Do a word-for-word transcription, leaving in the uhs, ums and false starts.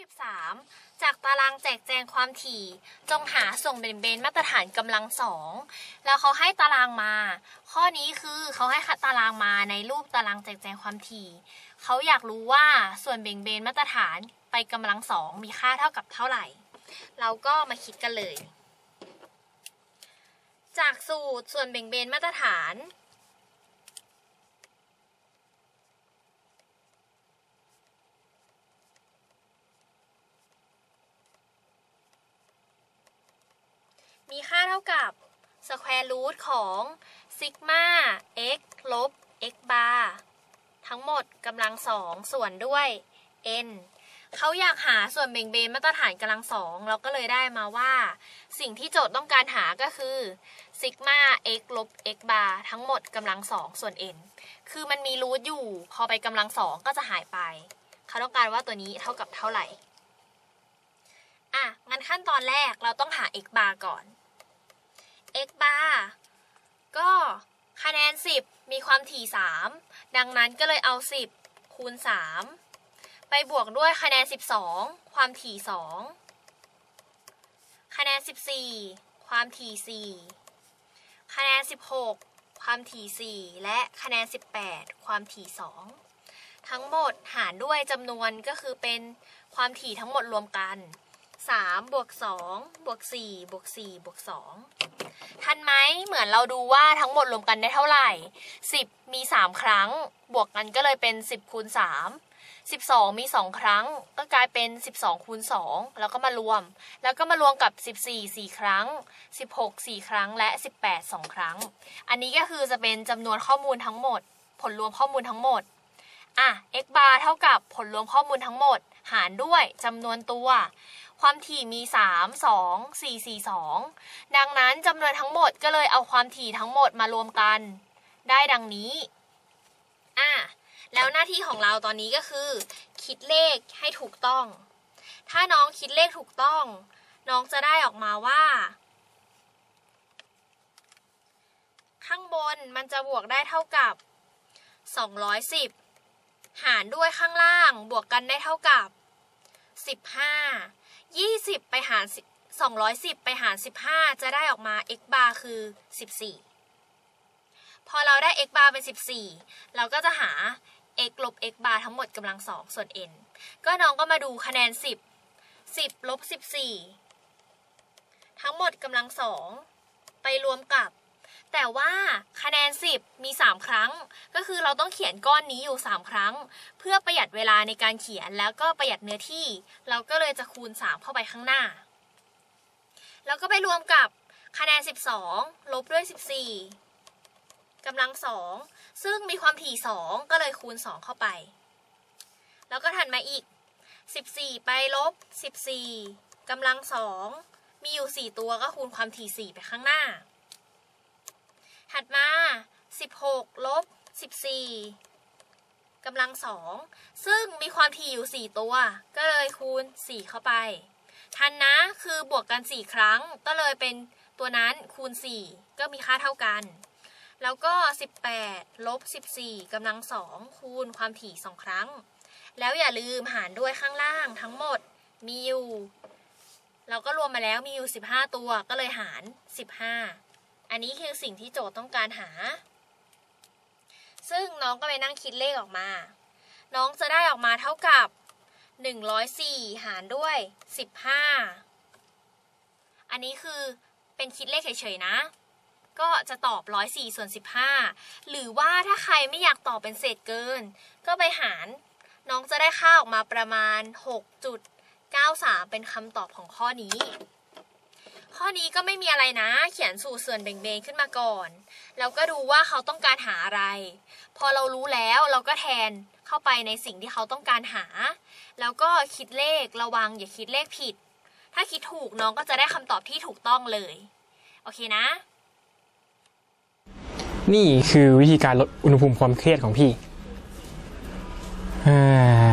สิบสามจากตารางแจกแจงความถี่จงหาส่วนแบ่งเบนมาตรฐานกำลังสองแล้วเขาให้ตารางมาข้อนี้คือเขาให้ตารางมาในรูปตารางแจกแจงความถี่เขาอยากรู้ว่าส่วนแบ่งเบนมาตรฐานไปกำลังสองมีค่าเท่ากับเท่าไหร่เราก็มาคิดกันเลยจากสูตรส่วนแบ่งเบนมาตรฐานมีค่าเท่ากับสแควร์รูทของซิกมา x ลบ x บาร์ทั้งหมดกำลังสองส่วนด้วย n เขาอยากหาส่วนแบ่งเบนมาตรฐานกำลังสองเราก็เลยได้มาว่าสิ่งที่โจทย์ต้องการหาก็คือซิกมา x ลบ x บาร์ทั้งหมดกำลังสองส่วน n คือมันมีรูทอยู่พอไปกำลังสองก็จะหายไปเขาต้องการว่าตัวนี้เท่ากับเท่าไหร่อ่ะงั้นขั้นตอนแรกเราต้องหา x บาร์ก่อน x บาร์ก็คะแนนสิบมีความถี่สามดังนั้นก็เลยเอาสิบคูณสามไปบวกด้วยคะแนนสิบสองความถี่สองคะแนนสิบสี่ความถี่สี่คะแนนสิบหกความถี่สี่และคะแนนสิบแปดความถี่สองทั้งหมดหารด้วยจำนวนก็คือเป็นความถี่ทั้งหมดรวมกันสามบวกสองบวกสี่บวกสี่บวกสองทันไหมเหมือนเราดูว่าทั้งหมดรวมกันได้เท่าไหร่สิบมีสามครั้งบวกกันก็เลยเป็นสิบคูณสามสิบสองมีสองครั้งก็กลายเป็นสิบสองคูณสองแล้วก็มารวมแล้วก็มารวมกับสิบสี่ สี่ครั้งสิบหก สี่ครั้งและสิบแปด สองครั้งอันนี้ก็คือจะเป็นจำนวนข้อมูลทั้งหมดผลรวมข้อมูลทั้งหมดอ่ะ x bar เท่ากับผลรวมข้อมูลทั้งหมดหารด้วยจำนวนตัวความถี่มีสาม สอง สี่ สี่ สองดังนั้นจำนวนทั้งหมดก็เลยเอาความถี่ทั้งหมดมารวมกันได้ดังนี้อ่ะแล้วหน้าที่ของเราตอนนี้ก็คือคิดเลขให้ถูกต้องถ้าน้องคิดเลขถูกต้องน้องจะได้ออกมาว่าข้างบนมันจะบวกได้เท่ากับสองร้อยสิบหารด้วยข้างล่างบวกกันได้เท่ากับสิบห้า ยี่สิบไปหารสองร้อยสิบไปหารสิบห้าจะได้ออกมา x bar คือสิบสี่พอเราได้ x bar เป็นสิบสี่เราก็จะหา x ลบ x bar ทั้งหมดกำลังสองส่วน n ก็น้องก็มาดูคะแนนสิบ สิบลบสิบสี่ทั้งหมดกำลังสองไปรวมกับแต่ว่าคะแนนสิบมีสามครั้งก็คือเราต้องเขียนก้อนนี้อยู่สามครั้งเพื่อประหยัดเวลาในการเขียนแล้วก็ประหยัดเนื้อที่เราก็เลยจะคูณสามเข้าไปข้างหน้าแล้วก็ไปรวมกับคะแนนสิบสองลบด้วยสิบสี่กำลังสองซึ่งมีความถี่สองก็เลยคูณสองเข้าไปแล้วก็ถัดมาอีกสิบสี่ไปลบสิบสี่กำลังสองมีอยู่สี่ตัวก็คูณความถี่สี่ไปข้างหน้าถัดมาสิบหกลบสิบสี่กำลังสองซึ่งมีความถี่อยู่สี่ตัวก็เลยคูณสี่เข้าไปทันนะคือบวกกันสี่ครั้งก็เลยเป็นตัวนั้นคูณสี่ก็มีค่าเท่ากันแล้วก็สิบแปดลบสิบสี่กำลังสองคูณความถี่สองครั้งแล้วอย่าลืมหารด้วยข้างล่างทั้งหมดมีอยู่เราก็รวมมาแล้วมีอยู่สิบห้าตัวก็เลยหารสิบห้าอันนี้คือสิ่งที่โจทย์ต้องการหาซึ่งน้องก็ไปนั่งคิดเลขออกมาน้องจะได้ออกมาเท่ากับหนึ่งร้อยสี่หารด้วยสิบห้าอันนี้คือเป็นคิดเลขเฉยๆนะก็จะตอบหนึ่งร้อยสี่ส่วนสิบห้าหรือว่าถ้าใครไม่อยากตอบเป็นเศษเกินก็ไปหารน้องจะได้ค่าออกมาประมาณ หกจุดเก้าสาม เป็นคำตอบของข้อนี้ข้อนี้ก็ไม่มีอะไรนะเขียนสูตรส่วนแบ่งเบนขึ้นมาก่อนแล้วก็ดูว่าเขาต้องการหาอะไรพอเรารู้แล้วเราก็แทนเข้าไปในสิ่งที่เขาต้องการหาแล้วก็คิดเลขระวังอย่าคิดเลขผิดถ้าคิดถูกน้องก็จะได้คำตอบที่ถูกต้องเลยโอเคนะนี่คือวิธีการลดอุณหภูมิความเครียดของพี่